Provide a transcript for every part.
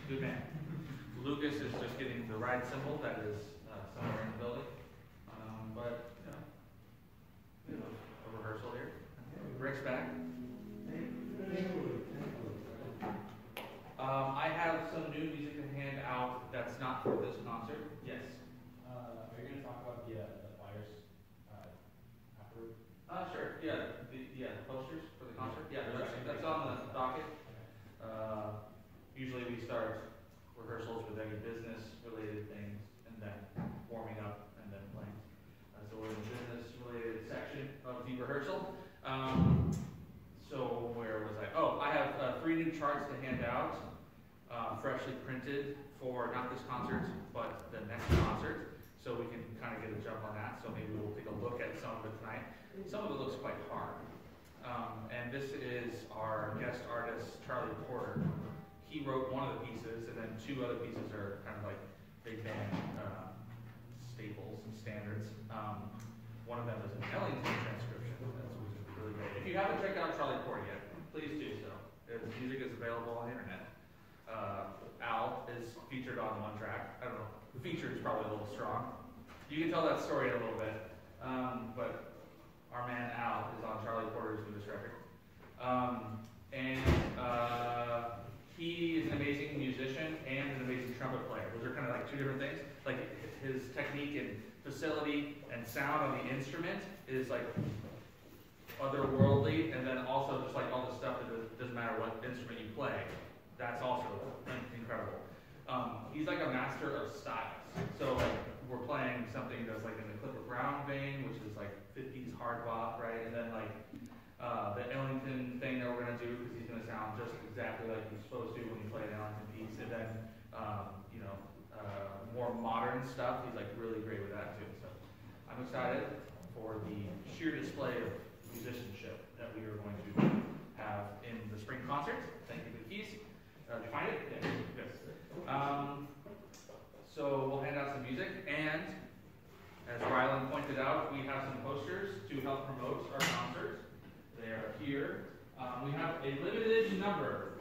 Good man. Lucas is just getting the ride cymbal that is somewhere in the building. But, you know, a rehearsal here. Rick's back. I have some new music to hand out that's not for this concert. Yes? Are you going to talk about the flyers afterward? Sure. Yeah. The posters for the concert. Yeah, that's on the docket. Usually we start rehearsals with any business-related things, and then warming up, and then playing. So we're in the business-related section of the rehearsal. So where was I? Oh, I have 3 new charts to hand out, freshly printed for not this concert, but the next concert. So we can kind of get a jump on that. So maybe we'll take a look at some of it tonight. Some of it looks quite hard. And this is our guest artist, Charlie Porter. He wrote one of the pieces, and then 2 other pieces are kind of like big band staples and standards. One of them is an Ellington transcription, which is really great. If you haven't checked out Charlie Porter yet, please do so. His music is available on the internet. Al is featured on one track. I don't know, the feature is probably a little strong. You can tell that story in a little bit, but our man Al is on Charlie Porter's newest record. He is an amazing musician and an amazing trumpet player. Those are kind of like 2 different things. Like his technique and facility and sound on the instrument is like otherworldly, and then also just like all the stuff that doesn't matter what instrument you play. That's also incredible. He's like a master of styles. So like we're playing something that's like in the Clifford Brown vein, which is like 50s hard bop, right? And then like the Ellington thing that we're going to do, because he's going to sound just exactly like he's supposed to when you play an Ellington piece. And then, more modern stuff, he's like really great with that too. So I'm excited for the sheer display of musicianship that we are going to have in the spring concert. Thank you for the keys. Did you find it? Yeah, good. So we'll hand out some music, and as Rylan pointed out, we have some posters to help promote our concert. They are here. We have a limited number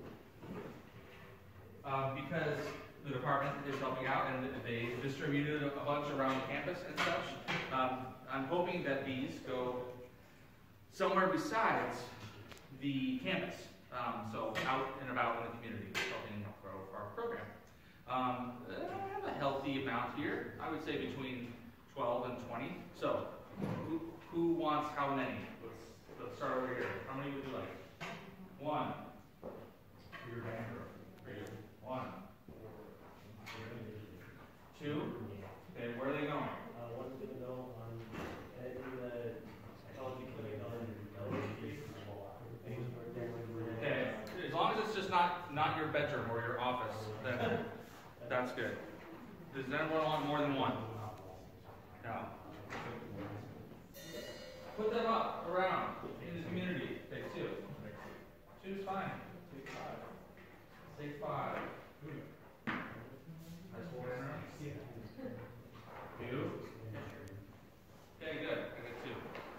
because the department is helping out, and they distributed a bunch around the campus and such. I'm hoping that these go somewhere besides the campus, so out and about in the community, helping grow our program. I have a healthy amount here. I would say between 12 and 20. So, who wants how many? Let's start over here. How many would you like? 1. Your banker. 1. 2. Okay, where are they going? One's going to go on the technology clinic on Okay, as long as it's just not your bedroom or your office, then that's good. Does anyone want more than 1? No. Put them up around in the community. Take 2. 2 is fine. Take 5. Take 5. High school banner? 2. Okay, good. I got 2.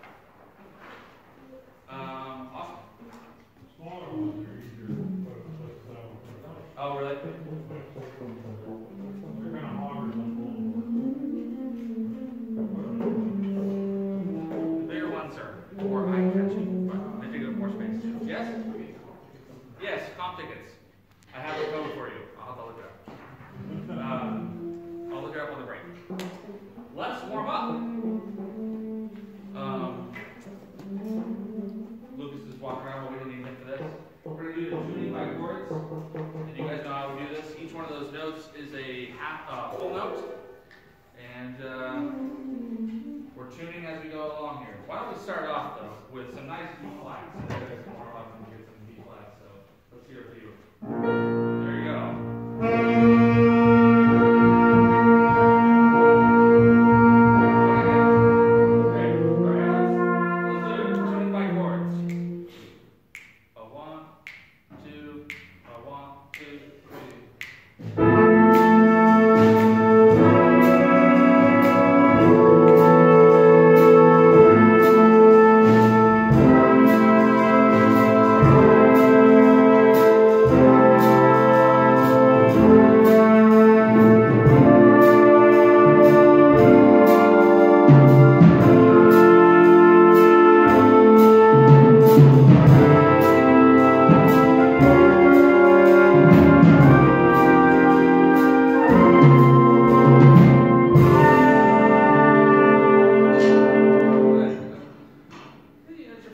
Awesome. Smaller ones are easier to put Oh, really? they're kind of hoggers on The bigger ones are more eye-catching, but they take up more space. Yes? Yes, comp tickets. I have a code for you. I'll have to look it up. I'll look it up on the break. Let's warm up. Lucas is walking around, but we don't need him for this. We're going to do the tuning by chords. And you guys know how we do this. Each one of those notes is a full note. And we're tuning as we go along here. Why don't we start off, though, with some nice B flats. So you guys can warm up and get some B flats. So let's hear it for you. There you go.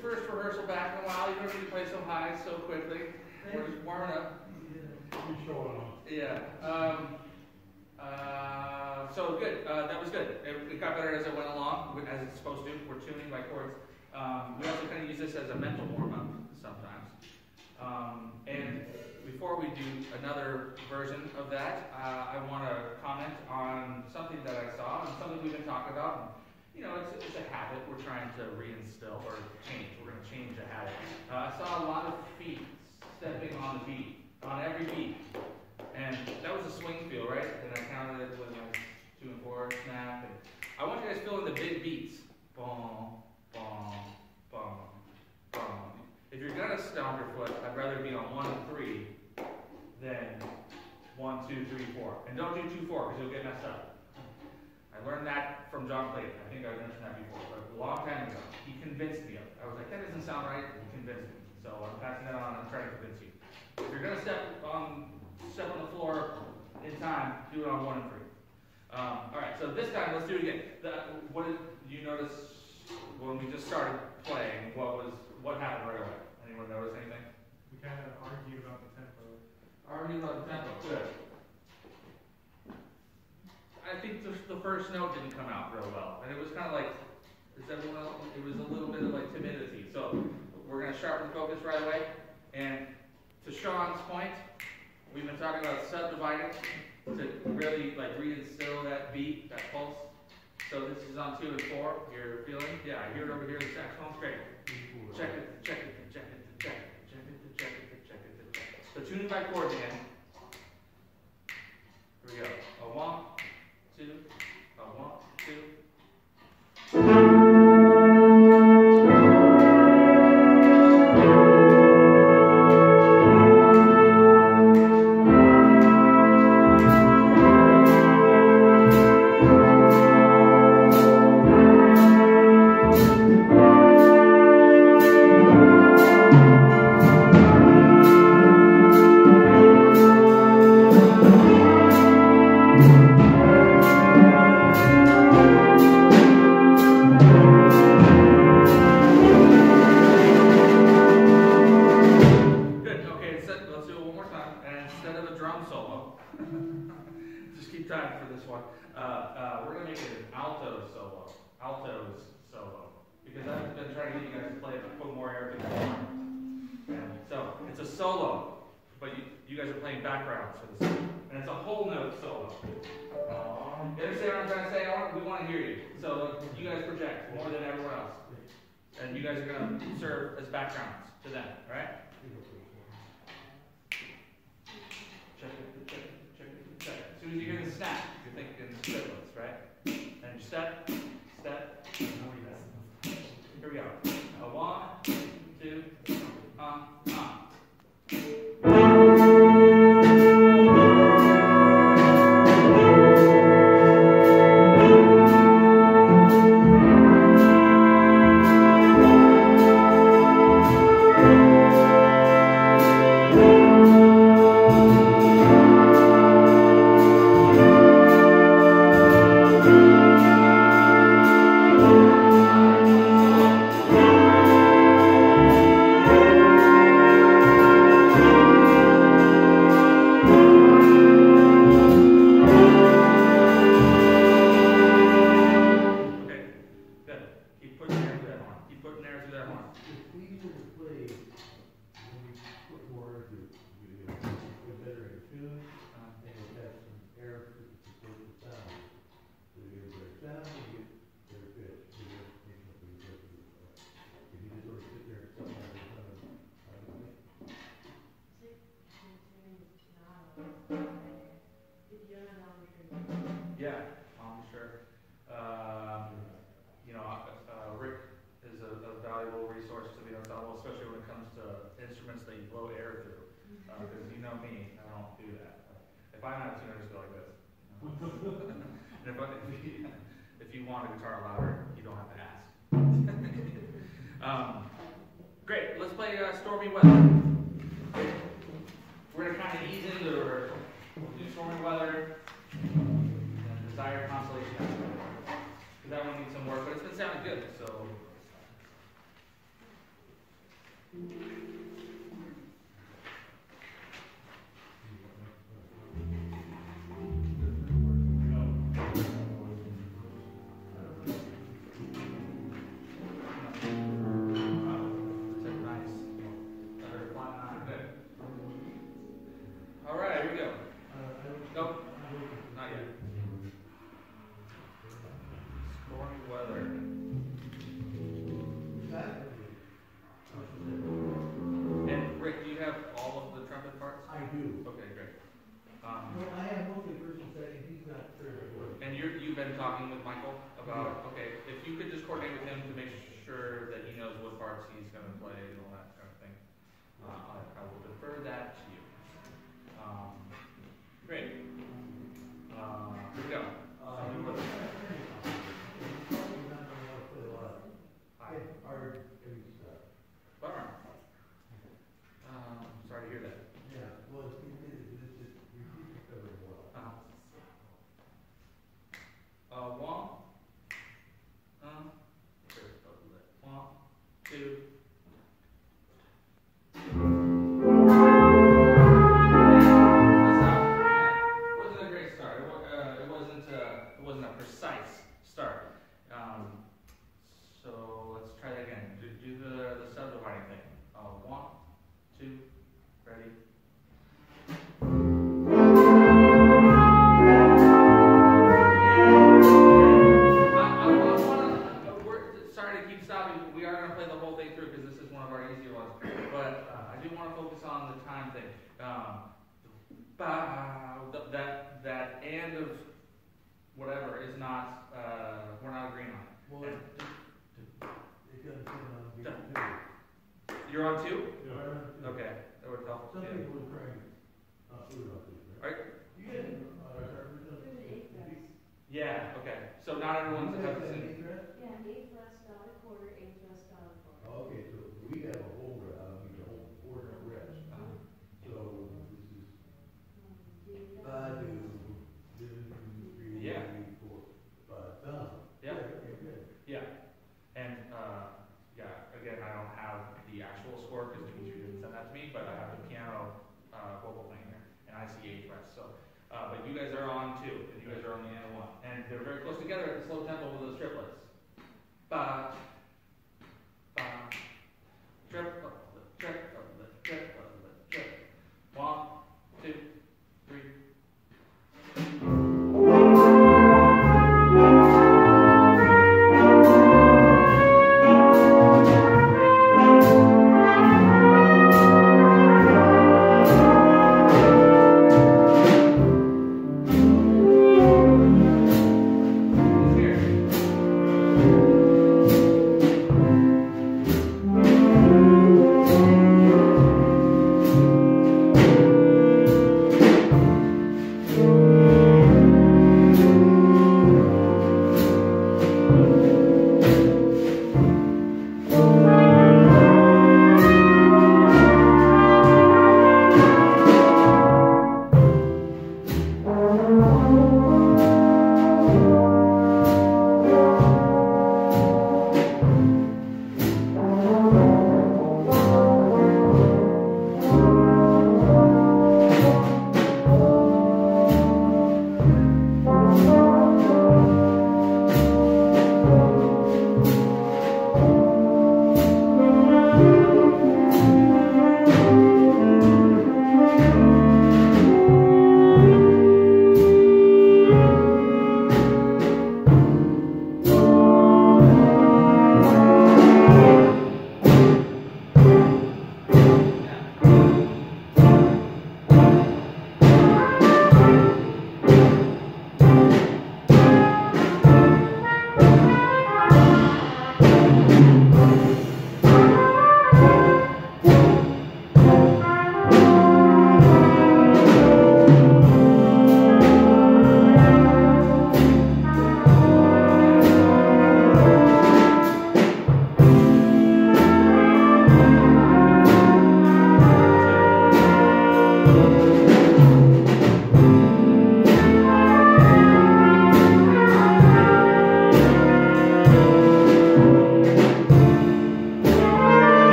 first rehearsal back in a while. You don't need to play so high so quickly. We're just warming up. You showing off. Yeah. So good. That was good. It got better as it went along, as it's supposed to. We're tuning by chords. We also kind of use this as a mental warm-up sometimes. And before we do another version of that, I want to comment on something that I saw and something we've been talking about. You know, it's a habit we're trying to reinstill or change. We're going to change a habit. I saw a lot of feet stepping on the beat, on every beat. And that was a swing feel, right? And I counted it with my 2 and 4 snap. And I want you guys to fill in the big beats. Boom, boom, boom, boom. If you're going to stomp your foot, I'd rather be on 1 and 3 than 1, 2, 3, 4. And don't do 2, 4 because you'll get messed up. I learned that from John Clayton. I think I mentioned that before, but a long time ago. He convinced me of it. I was like, that doesn't sound right. He convinced me. So I'm passing that on. I'm trying to convince you. If you're going to step on the floor in time, do it on 1 and 3. All right, so this time, let's do it again. What did you notice when we just started playing? What happened right away? Anyone notice anything? We kind of argued about the tempo. Arguing about the tempo. Good. I think the first note didn't come out real well, and it was kind of like, is everyone else? It was a little bit of like timidity. So we're going to sharpen focus right away. And to Sean's point, we've been talking about subdividing to really like reinstill that beat, that pulse. So this is on 2 and 4. You're feeling? Yeah, I hear it over here. The saxophone's great. Check it, check it, check it, check it, check it, check it, check it, check it. So tuning by chords again. Here we go. A 1, 2, a 1, 2. If you want a guitar louder, you don't have to ask. Great, let's play Stormy Weather. We're going to kind of ease into the rehearsal. We'll do Stormy Weather and Desired Consolation. Because that one needs some work, but it's been sounding good, so You've been talking with Michael about, okay, if you could just coordinate with him to make sure that he knows what parts he's going to play and all that kind of thing. I will defer that to you. Great. Here we go. Bummer. Sorry to hear that. Yeah, well, it's recovering well. One, two. Wasn't a great start. It wasn't a precise start. So let's try that again. Do the subdividing thing. One, two, ready. Sorry to keep stopping. We are going to play the whole thing through because this is one of our easier ones. But I do want to focus on the time thing. That and of whatever is not, we're not agreeing on it. Well, it doesn't seem on two. You're on two? Yeah. Right on two. Okay, that would help. Some Yeah. people are trying not to do it on two, right? Right? You get it. Yeah, okay. So not everyone's have the same. Yeah, 8 less down a quarter, 8 less down a quarter. Okay, so we have a whole, the whole quarter rest. So this is Yeah. 4, 5 down. Yeah. Okay, good. Yeah. And, again, I don't have the actual score because Dimitri didn't send that to me, but I have the piano vocal playing here, and I see 8 frets. So, but you guys are on 2, and you guys are on the end 1. And they're very close together at the slow tempo with those triplets. Ba, ba, triplet, triplet, triplet, triplet. 1, 2, 3.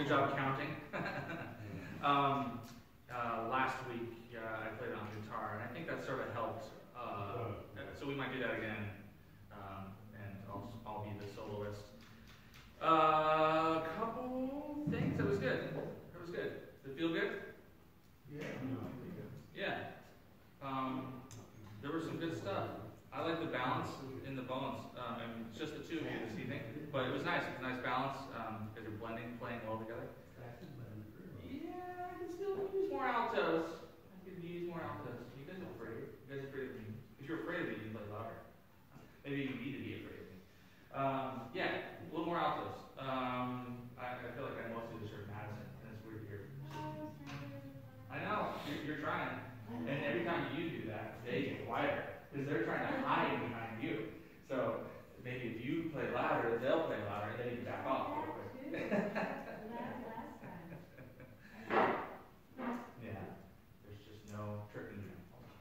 good job counting. Last week I played on guitar, and I think that sort of helped. So we might do that again, and I'll be the soloist. Couple things. It was good. It was good. Did it feel good? Yeah. Yeah. There was some good stuff. I like the balance in the bones. And it's just the two of you this evening, but it was nice. It was a nice balance. Because you're blending, playing well together. Yeah, I can still use more altos. I could use more altos. You guys are afraid. You guys are afraid of me. If you're afraid of me, you can play louder. Maybe you need to be afraid of me. Yeah, a little more altos. I feel like I mostly just heard Madison, and it's weird to hear. I know, you're trying. And every time you do that, they get quieter. Because they're trying to hide behind you. So maybe if you play louder, they'll play louder, and then you can back off real quick. Yeah, there's just no tricking you.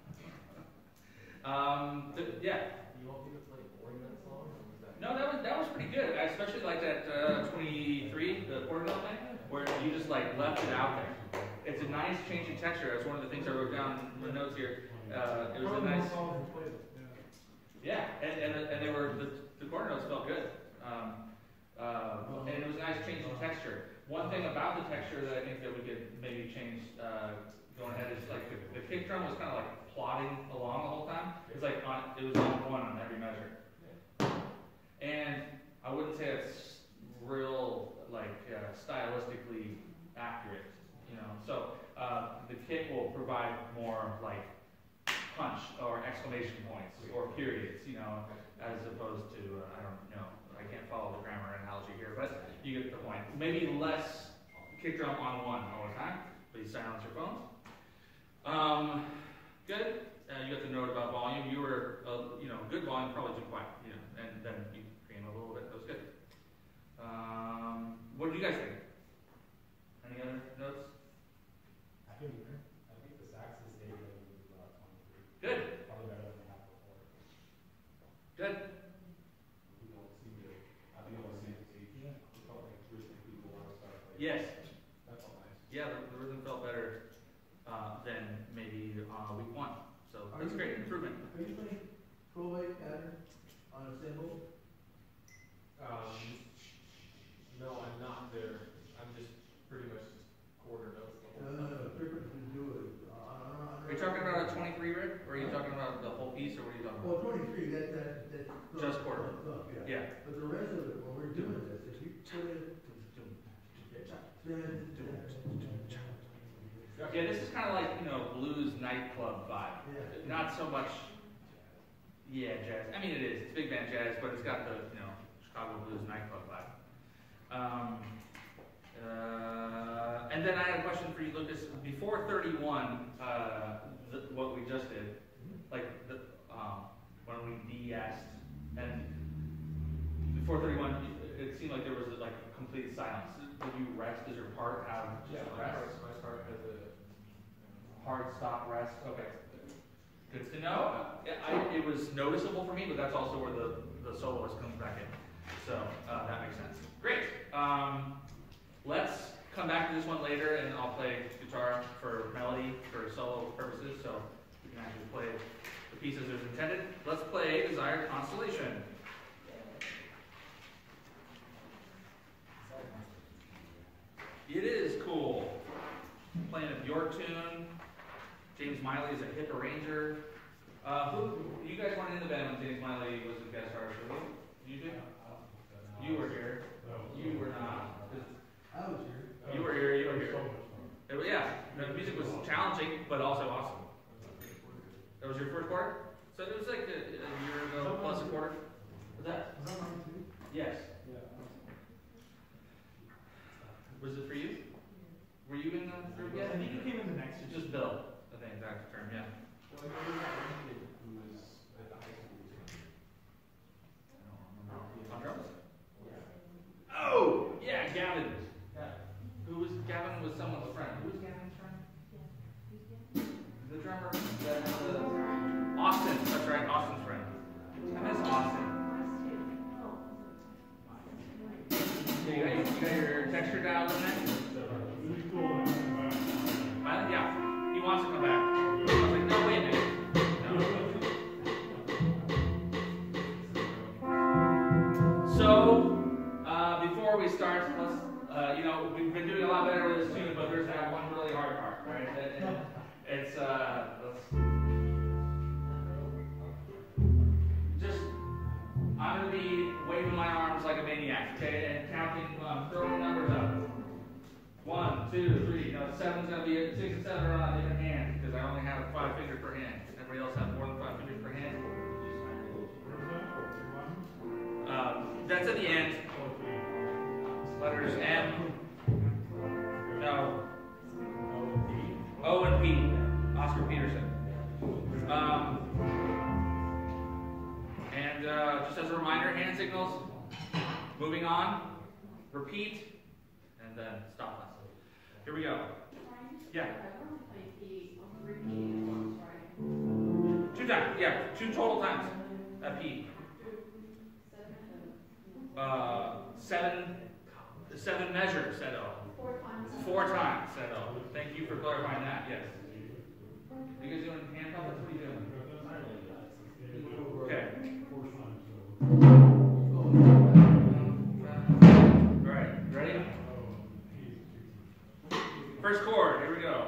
Yeah. You want me to play 40 minutes long? Or was that... No, that was pretty good. I especially liked that 23, the quarter note thing, where you just like left it out there. It's a nice change in texture. That's one of the things I wrote down in the notes here. It was a nice. Yeah, and they were the quarter notes felt good. And it was a nice change in texture. One thing about the texture that I think that we could maybe change going ahead is like the kick drum was kind of like plodding along the whole time. It was like it was on one on every measure. And I wouldn't say it's real like stylistically accurate, you know. So the kick will provide more like punch or exclamation points or periods, you know, as opposed to I don't know. I can't follow the grammar analogy here, but you get the point. Maybe less kick drum on one all the time. Please silence your phones. Good. You got the note about volume. You were, you know, good volume, probably too quiet, you know, and then you came a little bit. That was good. What did you guys think? Any other notes? I think the sax is maybe about 23. Good. Probably better than we had before. Good. We don't seem to have the same stage. Yeah. We felt like rhythmic people want to start playing. Yes. That's all nice. Yeah, the rhythm felt better than maybe week one. So that's great improvement. Are you playing prolate pattern on a cymbal? No, I'm not there. I'm just pretty much quarter notes the whole time. No, different to do it. Are you talking about a 23 Rick? Or are you talking about the whole piece, or what are you talking Well, about? 23, that's Just quarter. Yeah. Yeah. But the rest of it, when we're doing this, if you put it, Yeah, this is kind of like, you know, blues nightclub vibe. Yeah. Not so much, yeah, jazz. I mean, it is. It's big band jazz, but it's got the, you know, Chicago blues nightclub vibe. And then I had a question for you, Lucas. Before 31, what we just did, like when we de-asked, and before 31, it seemed like there was like a complete silence. Did you rest? Does your part have just rest? My part has a Hard stop rest. Okay. Good to know. It was noticeable for me, but that's also where the soloist comes back in. So that makes sense. Great. Let's come back to this one later, and I'll play guitar for melody for solo purposes, so we can actually play the pieces as intended. Let's play Desired Constellation. It is cool. Playing a Bjork tune. James Miley is a hip arranger. You guys weren't in the band when James Miley was a guest artist, were you? You did? You were here. You were not. I was here. You were here. You were here. Yeah, the music was challenging, but also awesome. That was your first quarter? So it was like a year ago plus a quarter. Was that? Was that mine too? Yes. Yeah. Was it for you? Were you in the group yet? I think you came in the next It's just Bill, I think that's the term, yeah. Well, there was that one kid who was at the high school. On drums? Yeah. Oh! Yeah, Gavin. Who was Gavin was someone's friend. Who was Gavin's friend? The drummer. Austin. That's right, Austin's friend. I miss Austin. You got your texture dialed in there? know, we've been doing a lot better with this tune, but there's that one really hard part, right? And it's, I'm going to be waving my arms like a maniac, okay, and counting, throwing numbers up. 1, 2, 3. No, 7's going to be 6 and 7 are on different hands because I only have 5 fingers per hand. Everybody else have more than 5 fingers per hand. That's at the end. Letters M, no, O and P. Oscar Peterson. And just as a reminder, hand signals. Moving on. Repeat. And then stop us. Here we go. Yeah. 2 times. Yeah, 2 total times. At P. 7 measures, said O. 4 times, said O. Thank you for clarifying that, yes. You guys doing hand puppets? What are you doing? Okay. Alright, ready? First chord, here we go.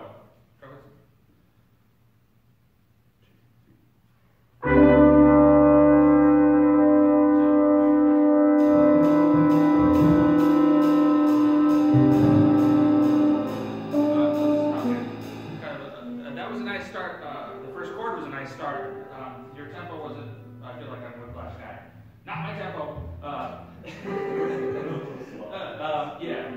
Yeah.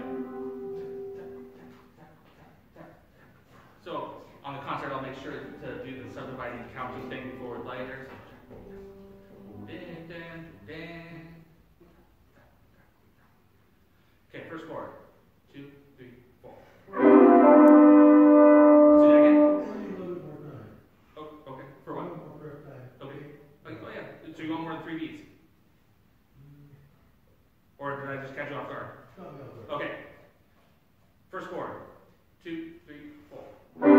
So on the concert, I'll make sure to do the subdividing counting thing before we play here. Okay, first chord. 2, 3, 4. Let's do that again. Oh, okay. For what? Okay. Oh yeah. So you want more than 3 beats? Or did I just catch you off guard? Okay. First chord. 2, 3, 4. 1,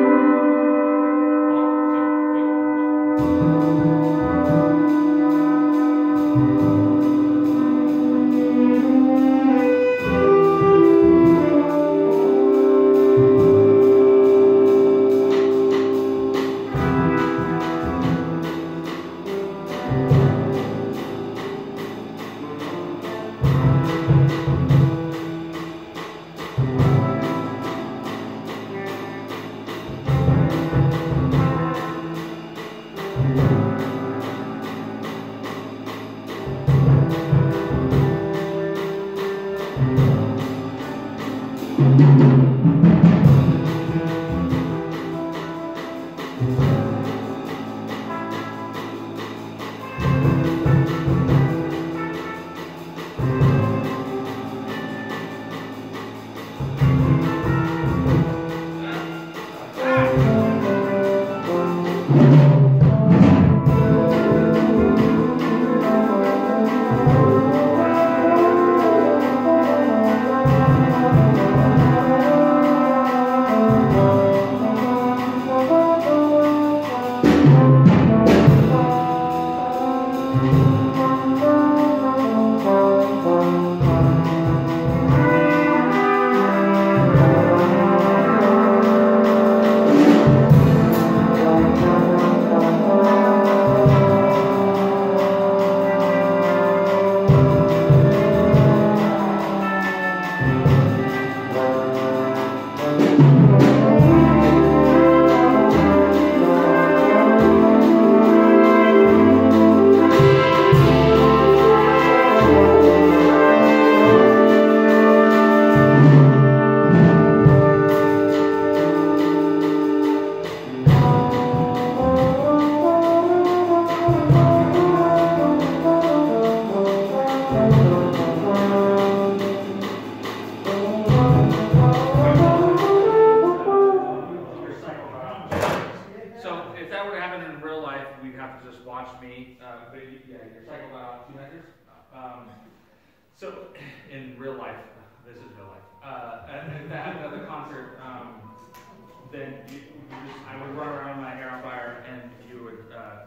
So, in real life, this is real life, and at another concert, then I would run around with my hair on fire, and you would,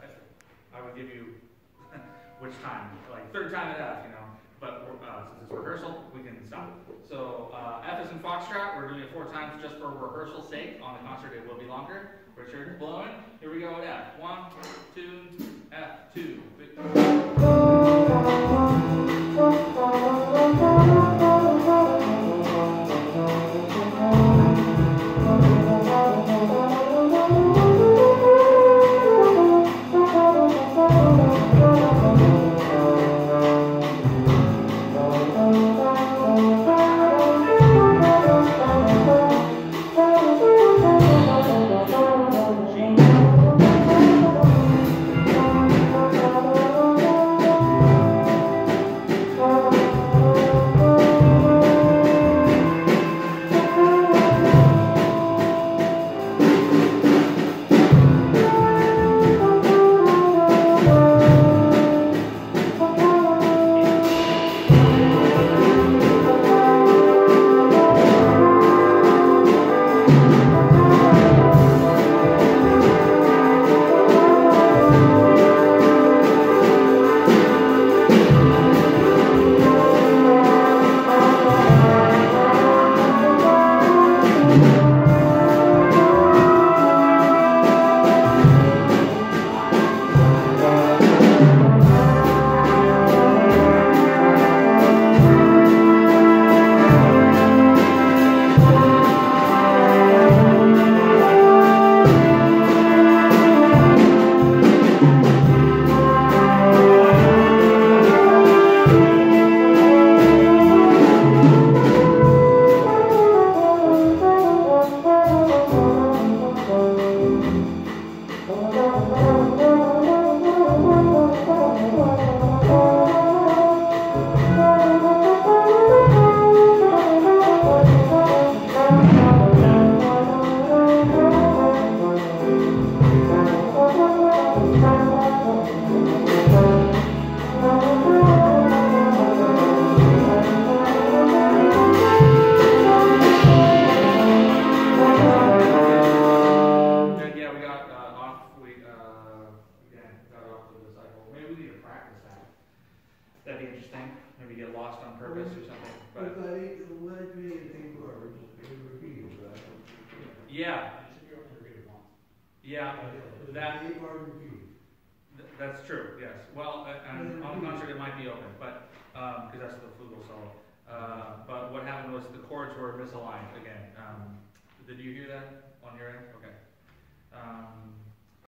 I would give you which time, like 3rd time at F, you know, but since it's rehearsal, we can stop. So, F is in foxtrot. We're doing it 4 times just for rehearsal sake. On the concert, it will be longer. Richard, blowing. Here we go at F. 1, 2, F2. That's true, yes. Well, and on the concert it might be open, but because that's the flugel solo. But what happened was the chords were misaligned again. Did you hear that on your end? Okay.